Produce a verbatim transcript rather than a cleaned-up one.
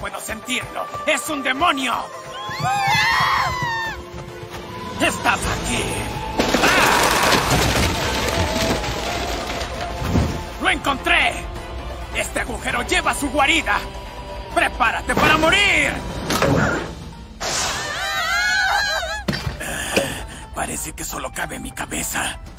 puedo sentirlo. ¡Es un demonio! ¡Estás aquí! ¡Lo encontré! Este agujero lleva a su guarida. ¡Prepárate para morir! Parece que solo cabe en mi cabeza.